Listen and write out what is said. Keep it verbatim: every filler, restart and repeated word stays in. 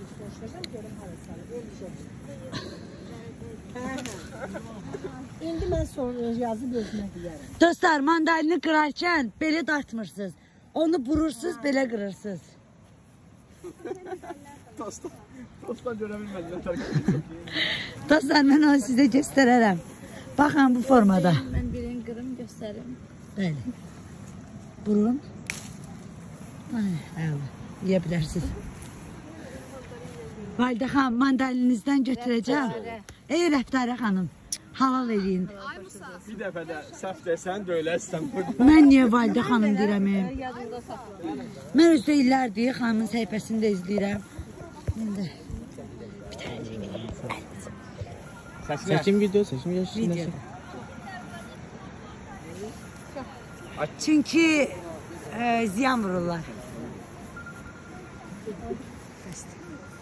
İndi mən sonra yazıb özünə deyərəm. Dostlar, mandalini qırarkən belə dartmırsınız. Onu burursunuz, belə qırırsınız. Dostlar görə bilmədilər. Dostlar, mən onu sizə göstərərəm. Baxın bu formada. Mən birini qırım göstərim. Bəli. Burun. Ay, əvvəl. Yeyə bilərsiniz. Validə xanım, mandalinizdən götürəcəm. Ey Rəftarə xanım, halal eləyin. Bir dəfə də səhv desən, döyləsən. Mən niyə Validə xanım deyirəm? Mən özdə illərdir xanımın səhifəsində izləyirəm. Çəkim video, çəkim Video. Çünki e, ziyan vururlar.